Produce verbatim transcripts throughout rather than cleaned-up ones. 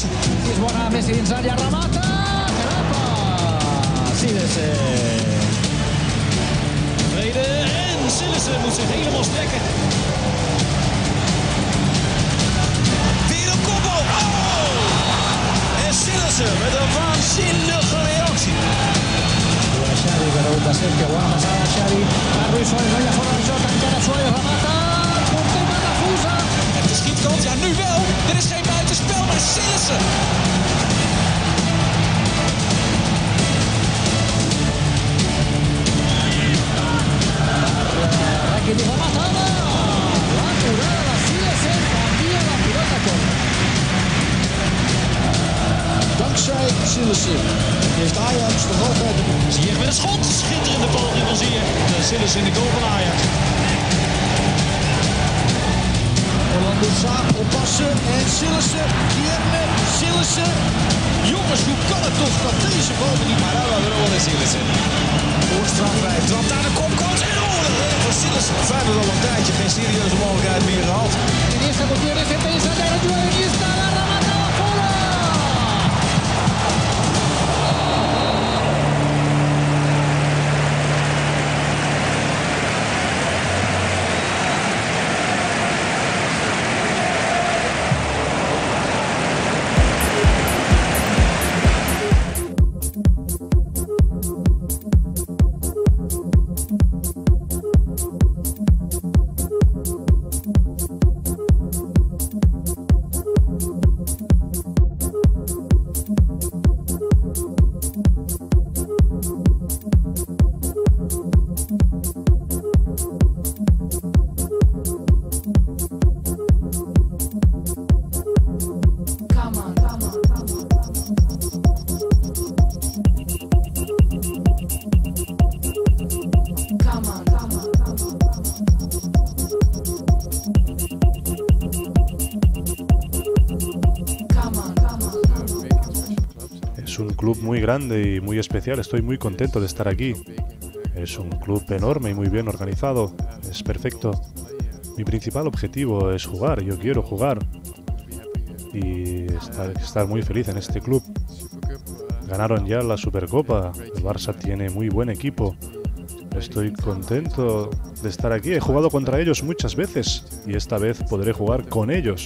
Sillissen. Is buona messa in Zaglia, Ramata, Grappa, Sillissen. Vrede en Sillissen moet zich helemaal strekken. Weer een kopbal. Oh! En Sillissen met een waanzinnige reactie. Xavi per un esempio, buona passata Xavi, a Ruiz Suárez, vaya fuera del shot, encara Suárez, Ramata, punteta la fusa. Het is schietkant, ja nu wel. Er is geen buitenspel, maar Sillissen. Rakitic di Ramatana, la jugada Sillissen, cambia la pelota con. Dankzij Sillissen heeft Ajax nog altijd de boek. Ziyech met een schot. Schitterende poging van Ziyech. Sillissen in de goal van Ajax. Orlando Zaak oppassen en Sillissen. Guilherme Sillissen. Jongens, hoe kan het toch dat deze bal niet maar aan de Sillissen? Voorstrafvrij, trapt aan de kopkant en oh, de redding van Sillissen. Feyenoord al een tijdje geen serieuze mogelijkheid meer gehad. Iniesta Gutiérrez, se pensa de la Juve, Iniesta, la Ramata, la fuera. Es un club muy grande y muy especial, estoy muy contento de estar aquí. Es un club enorme y muy bien organizado, es perfecto. Mi principal objetivo es jugar, yo quiero jugar y estar, estar muy feliz en este club. Ganaron ya la Supercopa, el Barça tiene muy buen equipo. Estoy contento de estar aquí, he jugado contra ellos muchas veces y esta vez podré jugar con ellos.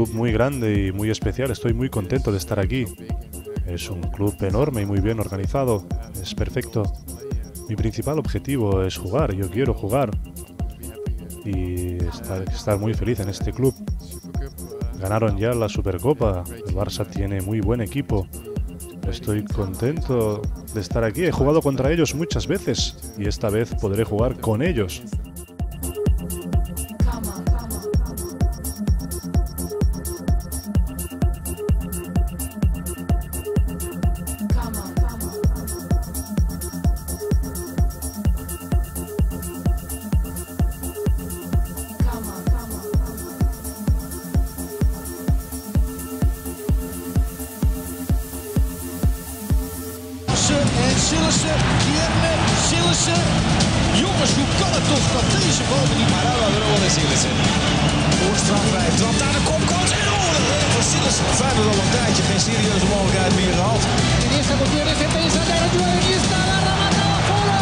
club muy grande y muy especial, estoy muy contento de estar aquí. Es un club enorme y muy bien organizado, es perfecto. Mi principal objetivo es jugar, yo quiero jugar y estar, estar muy feliz en este club. Ganaron ya la Supercopa, el Barça tiene muy buen equipo. Estoy contento de estar aquí, he jugado contra ellos muchas veces y esta vez podré jugar con ellos. En Sillissen, Kierme, Sillissen. Jongens, hoe kan het toch dat deze boven die Maraba wel is Sillissen? Oorstrafvrij, trapt aan de kopkant en oh, de redder van Sillissen. Feyenoord al een tijdje geen serieuze mogelijkheid meer gehad. Iniesta Gutiérrez empieza a dar el Iniesta la remata afuera.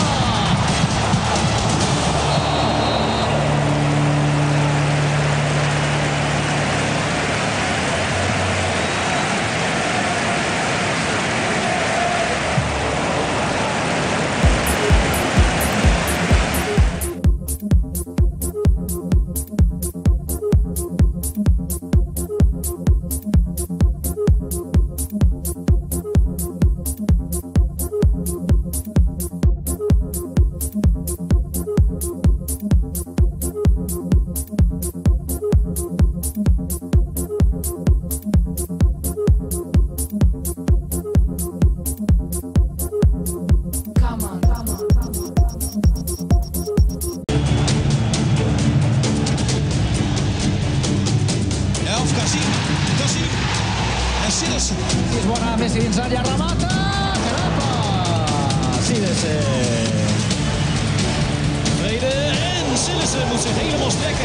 Es buena Messi in Zaglia, remata, Carapa, Sillissen. Vrede en Sillissen moet zich helemaal strekken.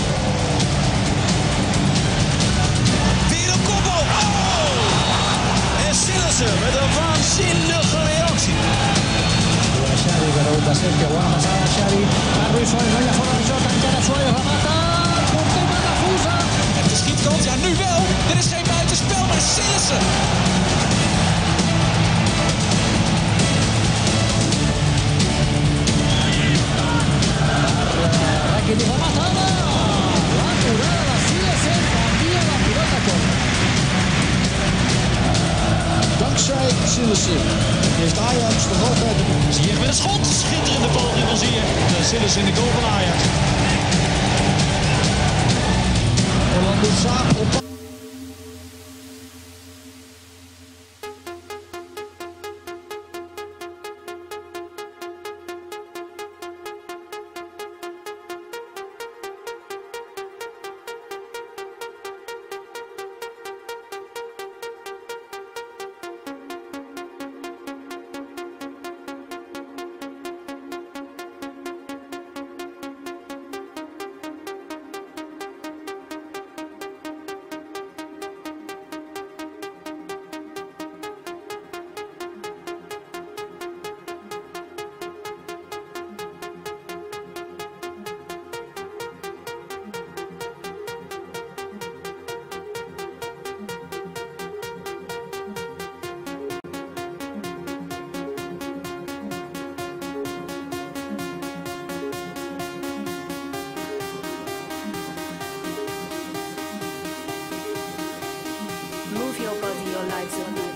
Weer een kopbal. Oh! En Sillissen met een waanzinnige reactie. Xavi pregunta Sergio, buena pasada Xavi, a Ruiz Suárez, no hay la forma de shot, encara Suárez, remata, puntera la fusa. Het is schietkans, ja nu wel. Er is geen buitenspel, maar Sillissen. Rakitic rematada, la jugada, Sillissen cambia la pelota con. Dankzij Sillissen heeft Ajax nog altijd de boek. Ziyech met een schot. Schitterende poging van Ziyech. Sillissen in de goal van Ajax. Orlando Zaak op. Move your body, your lives are